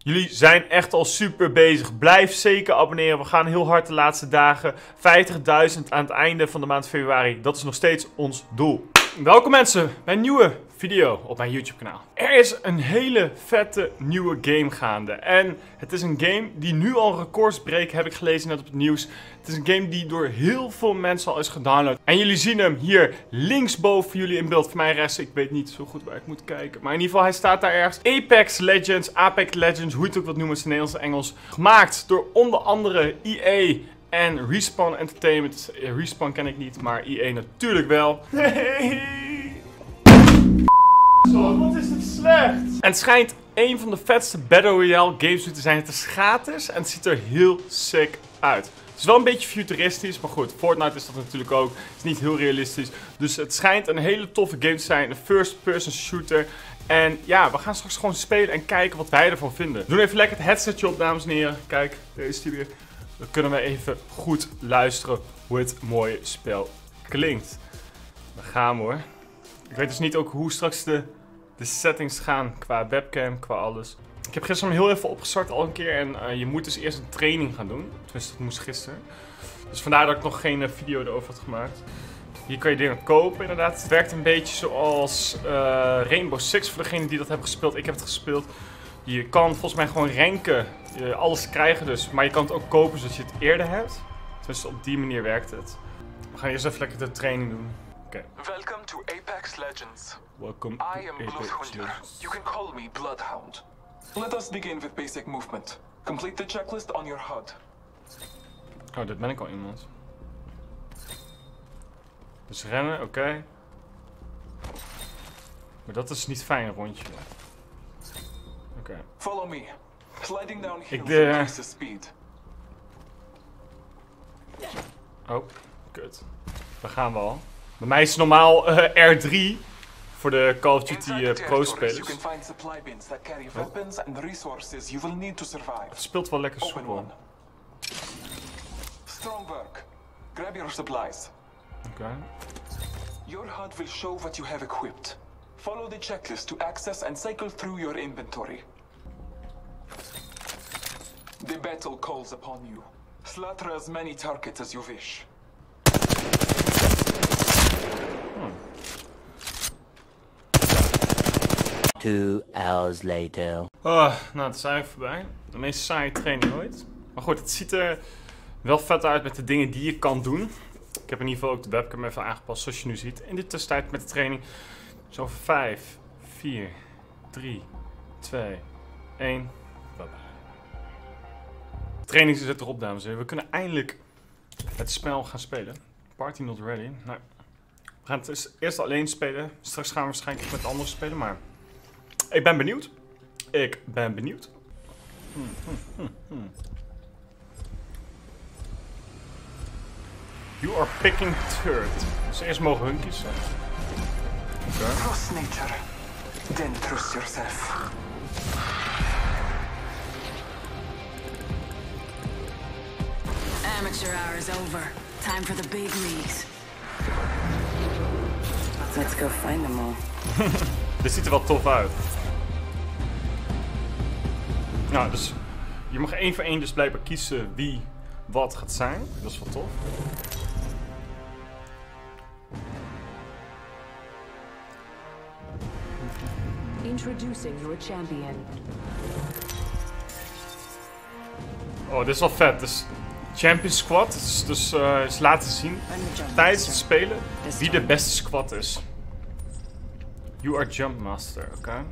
Jullie zijn echt al super bezig. Blijf zeker abonneren. We gaan heel hard de laatste dagen. 50.000 aan het einde van de maand februari. Dat is nog steeds ons doel. Welkom mensen bij een nieuwe video op mijn YouTube kanaal. Er is een hele vette nieuwe game gaande. En het is een game die nu al records breekt, heb ik gelezen net op het nieuws. Het is een game die door heel veel mensen al is gedownload. En jullie zien hem hier linksboven jullie in beeld. Voor mij rechts, ik weet niet zo goed waar ik moet kijken. Maar in ieder geval, hij staat daar ergens. Apex Legends, hoe je het ook wat noemen, is het Nederlands en Engels. Gemaakt door onder andere EA en Respawn Entertainment. Respawn ken ik niet, maar EA natuurlijk wel. Zo, wat is het slecht? En het schijnt een van de vetste Battle Royale games te zijn. Het is gratis en het ziet er heel sick uit. Het is wel een beetje futuristisch, maar goed, Fortnite is dat natuurlijk ook. Het is niet heel realistisch. Dus het schijnt een hele toffe game te zijn. Een first-person shooter. En ja, we gaan straks gewoon spelen en kijken wat wij ervan vinden. Doe even lekker het headsetje op, dames en heren. Kijk, daar is die weer. Dan kunnen we even goed luisteren hoe het mooie spel klinkt. We gaan hoor. Ik weet dus niet ook hoe straks de settings gaan qua webcam, qua alles. Ik heb gisteren heel even opgestart al een keer en je moet dus eerst een training gaan doen. Tenminste, dat moest gisteren. Dus vandaar dat ik nog geen video erover had gemaakt. Hier kan je dingen kopen inderdaad. Het werkt een beetje zoals Rainbow Six voor degenen die dat hebben gespeeld. Ik heb het gespeeld. Je kan volgens mij gewoon ranken, alles krijgen dus. Maar je kan het ook kopen zodat je het eerder hebt. Tenminste, op die manier werkt het. We gaan eerst even lekker de training doen. Okay. Welcome to Apex Legends. Welcome to I am Bloodhunter. You can call me Bloodhound. Let us begin with basic movement. Complete the checklist on your HUD. Oh, dit ben ik al iemand. Dus rennen, oké. Maar dat is niet fijn, een rondje. Oké. Follow me. Sliding down hills increases speed. Oh, kut. Daar gaan we al. Bij mij is het normaal R3 voor de Call of Duty pro-spelers. Het speelt wel lekker soepel. Strong work. Grab your supplies. Oké. Your HUD will show what you have equipped. Follow the checklist to access and cycle through your inventory. The battle calls upon you. Slaughter as many targets as you wish. 2 hours later. Oh, nou, het is eigenlijk voorbij. De meest saaie training ooit. Maar goed, het ziet er wel vet uit met de dingen die je kan doen. Ik heb in ieder geval ook de webcam even aangepast, zoals je nu ziet. In de tussentijd met de training. Zo 5, 4, 3, 2, 1. Bye bye. De training zit erop, dames en heren. We kunnen eindelijk het spel gaan spelen. Party not ready. Nou, we gaan het eerst alleen spelen. Straks gaan we waarschijnlijk met anderen spelen, maar ik ben benieuwd. Ik ben benieuwd. You are picking third. Dus eerst mogen hun kiezen. Okay. Trust nature, then trust yourself. Amateur hour is over. Time for the big leagues. Let's go find them all. Dit ziet er wel tof uit. Nou, dus je mag één voor één dus blijkbaar kiezen wie wat gaat zijn. Dat is wel tof. Introducing your champion. Oh, dit is wel vet. Dus Champion Squad. Dus is laten zien tijdens het spelen wie de beste squad is. You are Jump Master, oké.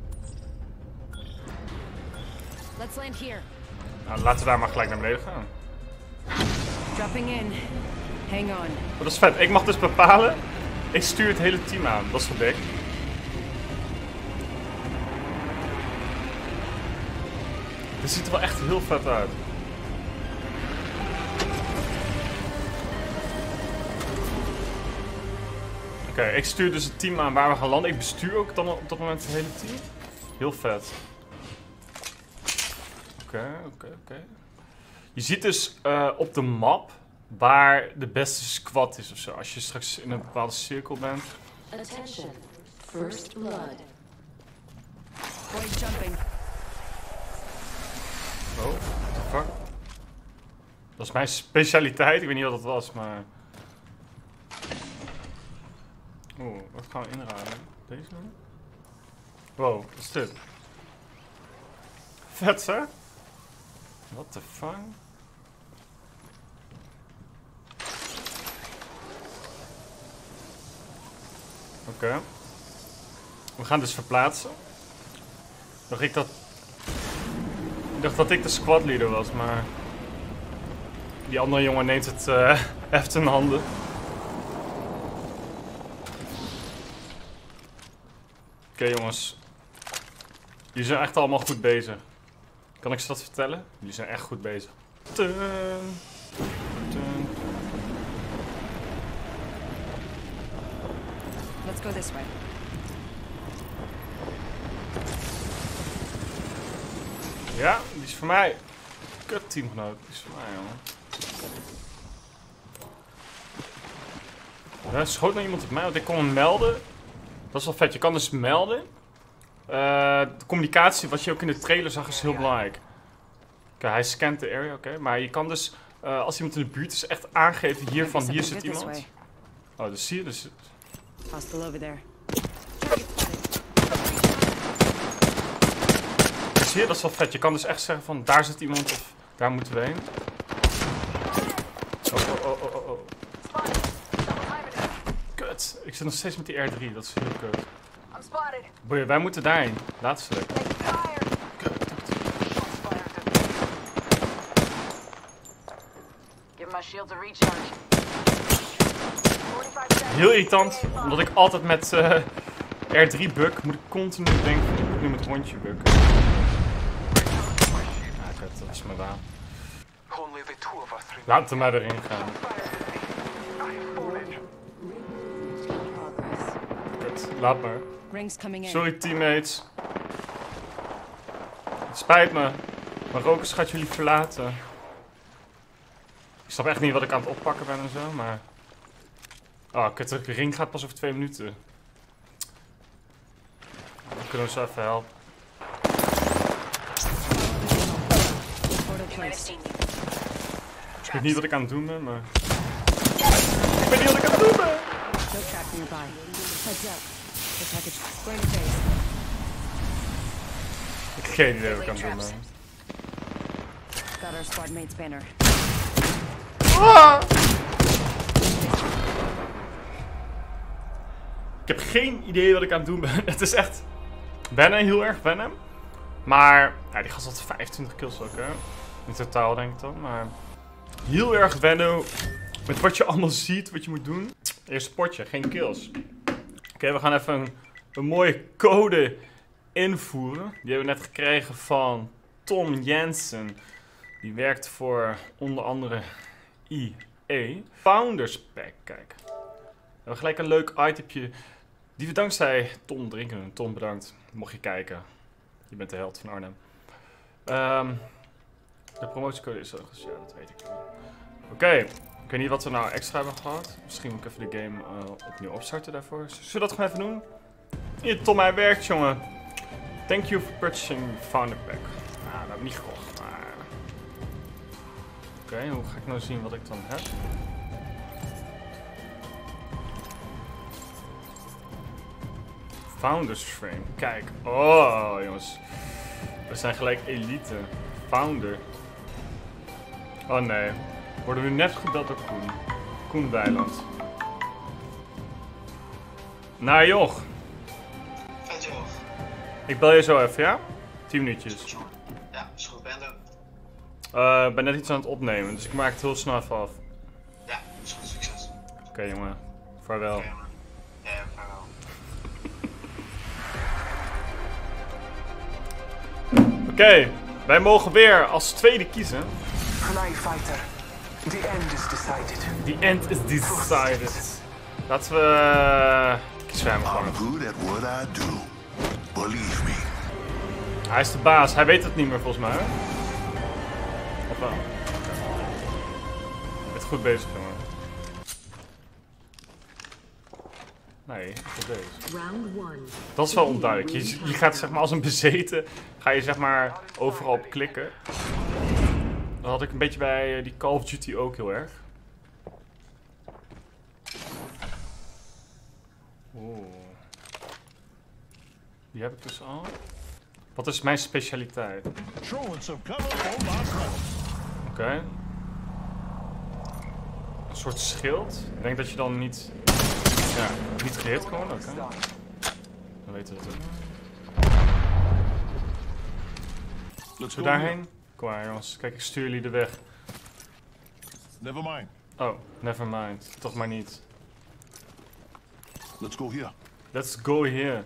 Let's land here. Nou, laten we daar maar gelijk naar beneden gaan. Dropping in. Hang on. Oh, dat is vet. Ik mag dus bepalen. Ik stuur het hele team aan. Dat is wel dik. Dit ziet er wel echt heel vet uit. Oké, ik stuur dus het team aan waar we gaan landen. Ik bestuur ook dan op dat moment het hele team. Heel vet. Oké. Je ziet dus op de map waar de beste squad is ofzo. Als je straks in een bepaalde cirkel bent. Attention. First blood. Boys jumping. Oh, what the fuck? Dat is mijn specialiteit. Ik weet niet wat dat was, maar... Oeh, wat gaan we inruimen? Deze? Wow, wat is dit? Vet, hè? What the fuck? Oké. We gaan dus verplaatsen. Ik dacht dat ik de squad leader was, maar... Die andere jongen neemt het heft in handen. Oké, jongens. Jullie zijn echt allemaal goed bezig. Kan ik ze dat vertellen? Jullie zijn echt goed bezig. Let's go this way. Ja, die is voor mij. Kut teamgenoot, die is voor mij, jongen. Er schoot nog iemand op mij, want ik kon hem melden. Dat is wel vet, je kan dus melden. De communicatie, wat je ook in de trailer zag, is heel belangrijk. Oké, hij scant de area, oké. Maar je kan dus, als iemand in de buurt is, echt aangeven hiervan, hier zit iemand. Oh, dus zie je, dus... Hostile over there. Zie je, dat is wel vet. Je kan dus echt zeggen van, daar zit iemand of daar moeten we heen. Oh. Kut. Ik zit nog steeds met die R3, dat is heel kut. Boeien, wij moeten daarheen. Laat ze lekker. Kut. Heel irritant, omdat ik altijd met R3 buk, moet ik continu denken van, ik moet nu met rondje bukken. Dat is mijn baan. Laat hem maar erin gaan. Kut, laat maar. Sorry teammates. Het spijt me. Marokko gaat jullie verlaten. Ik snap echt niet wat ik aan het oppakken ben en zo, maar... Oh, kut, de ring gaat pas over 2 minuten. Dan kunnen we ze even helpen. Ik weet niet wat ik aan het doen ben, maar... Ik weet niet wat ik aan het doen ben! Ik heb geen idee wat ik aan het doen ben. Ah! Ik heb geen idee wat ik aan het doen ben. Het is echt... wennen, heel erg wennen. Maar... Ja, die gast had 25 kills ook, hè. In totaal denk ik dan, maar... Heel erg wennen met wat je allemaal ziet, wat je moet doen. Eerst potje, geen kills. Oké, we gaan even een mooie code invoeren. Die hebben we net gekregen van Tom Jensen. Die werkt voor onder andere EA. Founders Pack, kijk. We hebben gelijk een leuk itempje. Die we dankzij Tom drinken. Tom, bedankt. Mocht je kijken. Je bent de held van Arnhem. De promotiecode is ook, dus ja, dat weet ik. Oké, ik weet niet wat we nou extra hebben gehad. Misschien moet ik even de game opnieuw opstarten daarvoor. Zullen we dat gewoon even doen? Hier, Tom, hij werkt, jongen. Thank you for purchasing Founder Pack. Ah, dat heb ik niet gekocht, maar... Oké, hoe ga ik nou zien wat ik dan heb? Founders Frame, kijk. Oh, jongens. We zijn gelijk elite. Founder. Oh nee. Worden we net gebeld door Koen. Koen Weiland. Nou joh. Vet joh. Ik bel je zo even, ja? 10 minuutjes. Ja, is goed. Ben er. Ik ben net iets aan het opnemen, dus ik maak het heel snel even af. Ja, is goed. Succes. Oké, jongen. Vaarwel. Oké, jongen. Ja, vaarwel. Oké, wij mogen weer als tweede kiezen. Fly fighter. The end is decided. The end is decided. Laten we kiezen wij hem gewoon. I'm good at what I do. Believe me. Hij is de baas, hij weet het niet meer volgens mij. Hè? Of wel? Je bent goed bezig, jongen. Nee, ik ben deze. Dat is wel onduidelijk. Je gaat zeg maar als een bezeten, ga je zeg maar overal op klikken. Dat had ik een beetje bij die Call of Duty ook heel erg. Oeh. Die heb ik dus al. Wat is mijn specialiteit? Oké. Een soort schild. Ik denk dat je dan niet... Ja, niet gehit gewoon. Oké. Dan weten we het ook. Zullen we daarheen? Kom maar jongens. Kijk, ik stuur jullie de weg. Never mind. Oh, never mind. Toch maar niet. Let's go here. Let's go here.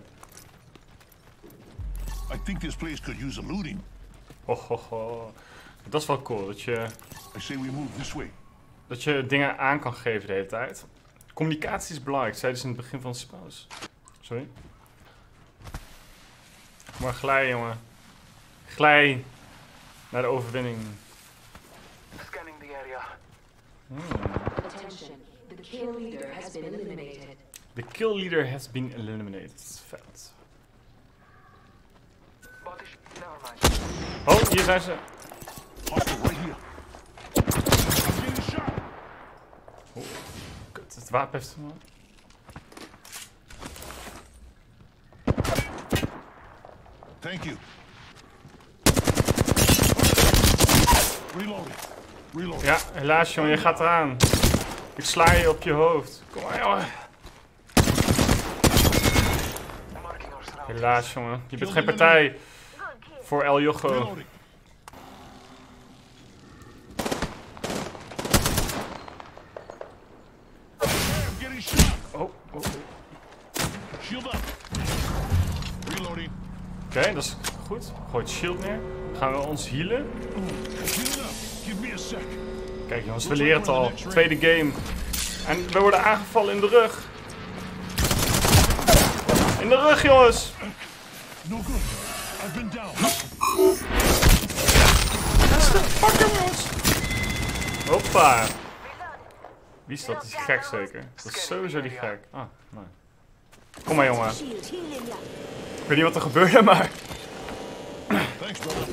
I think this place could use a looting. Ho, ho, ho. Dat is wel cool, dat je I say we move this way. dingen aan kan geven de hele tijd. Communicatie is belangrijk, zeiden ze in het begin van het spel. Sorry. Maar glij, jongen. Glij naar de overwinning. Scanning the area. Attention. The kill leader has been eliminated. The kill leader has been eliminated. Vet. Never mind. Oh, hier zijn ze. Hostile right here. I'm getting shot. Oh, kut, het wapen heeft hem al. Thank you. Reloading. Reloading. Ja, helaas jongen, je gaat eraan. Ik sla je op je hoofd. Kom maar jongen. Marking our surroundings. Helaas jongen, je bent geen partij voor El Yogo. Reloading. I'm getting shot. Oh, oh. Shield up. Reloading. Oké, dat is goed. Gooi het shield neer. Gaan we ons healen. Healing up. Give me a sec. Kijk jongens, we leren het al. Tweede game. En we worden aangevallen in de rug. In de rug jongens. No good. I've been down. Pak hem jongens. Hoppa. Wie is dat? Die is gek zeker. Dat is sowieso die gek. Ah, nee. Kom maar jongen. Ik weet niet wat er gebeurde, maar... Thanks, brother.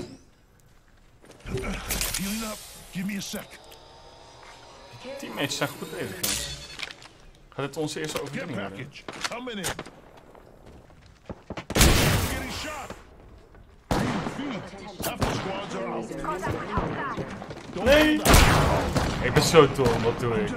Healing up. Give me a sec. Teammates zijn goed bezig jongens. Gaat dit onze eerste Get overwinning worden? package. Coming in. Getting shot. Half the squads are out. Nee! Ik ben zo dom, wat doe ik?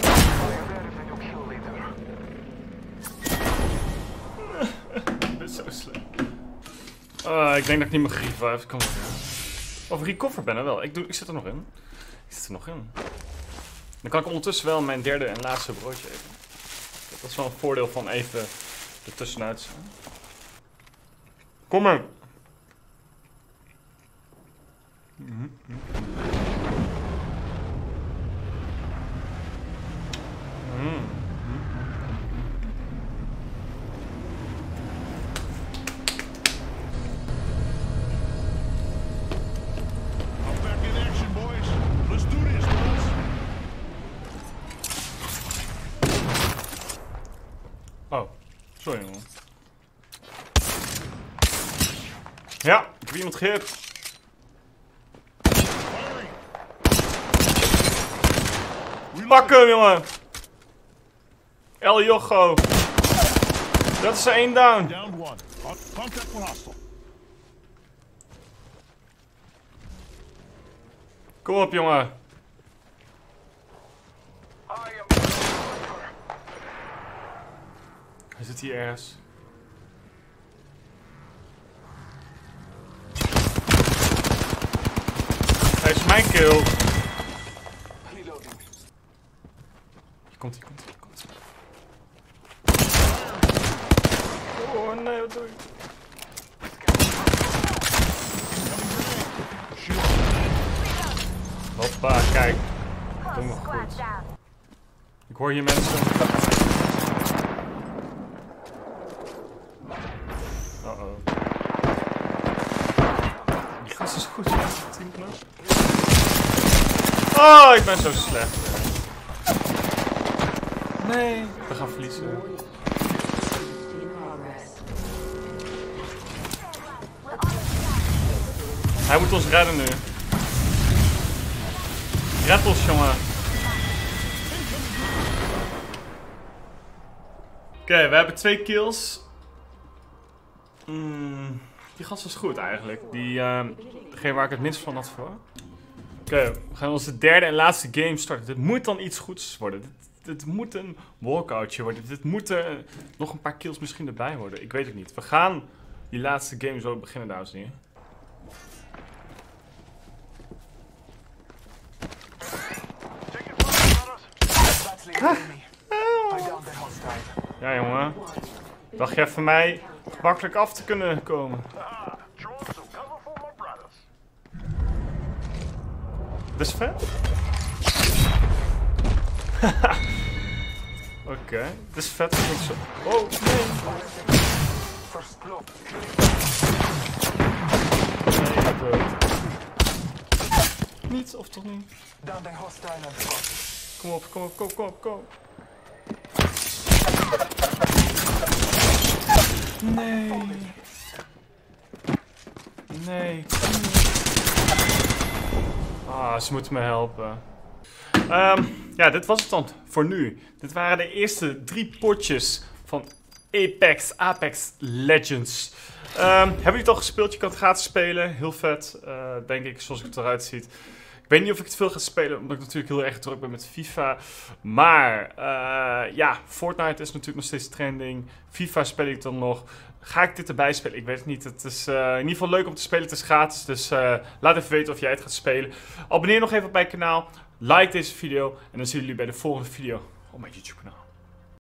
Ik ben zo slecht. Ik denk dat ik niet meer gerevive kan worden. Of recover ben er wel. Ik zit er nog in. Ik zit er nog in. Dan kan ik ondertussen wel mijn derde en laatste broodje eten. Dat is wel een voordeel van even ertussenuit zijn. Kom maar! I'm back in action, boys. Let's do this, boys. Oh, sorry man. Ja, ik heb iemand gehit. Pak hem, jongen! El Yogo! Dat is er één down. Down one. Contact for hostile. Kom op, jongen. I am. Hij zit hier ergens. Hij is mijn kill. Reloading. Hier komt hij, komt hij, komt hij. Oh nee, wat doe ik? Hoppa, kijk. Doe me goed. Ik hoor hier mensen. Uh-oh. Die gast is goed, ja. Oh, ik ben zo slecht. Nee. We gaan verliezen. Hij moet ons redden nu. greppels, jongen. Oké, we hebben 2 kills. Die gast was goed eigenlijk. Degene waar ik het minst van had voor. Oké, we gaan onze derde en laatste game starten. Dit moet dan iets goeds worden. Dit moet een walkoutje worden. Dit moeten nog een paar kills misschien erbij worden. Ik weet het niet. We gaan die laatste game zo beginnen, dames en heren. Ja, jongen. Dacht jij van mij makkelijk af te kunnen komen? Dat is vet. Oké, dit is vet. Oh, nee. Nee, dood. Niet, of toch niet? Kom op, kom op, kom op, kom op, kom op. Nee. Nee. Ah, ze moeten me helpen. Ja, dit was het dan voor nu. Dit waren de eerste 3 potjes van Apex Legends. Hebben jullie het al gespeeld? Je kan het gratis spelen. Heel vet, denk ik, zoals het eruit ziet. Ik weet niet of ik het veel ga spelen, omdat ik natuurlijk heel erg druk ben met FIFA. Maar ja, Fortnite is natuurlijk nog steeds trending. FIFA speel ik dan nog. Ga ik dit erbij spelen? Ik weet het niet. Het is in ieder geval leuk om te spelen. Het is gratis, dus laat even weten of jij het gaat spelen. Abonneer nog even op mijn kanaal. Like deze video en dan zien jullie bij de volgende video op mijn YouTube kanaal.